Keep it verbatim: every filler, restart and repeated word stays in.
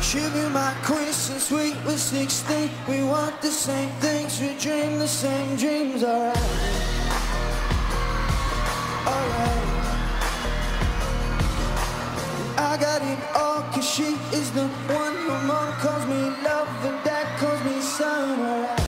She be my queen since we were sixteen. We want the same things, we dream the same dreams. Alright, alright. I got it all cause she is the one who mom calls me love.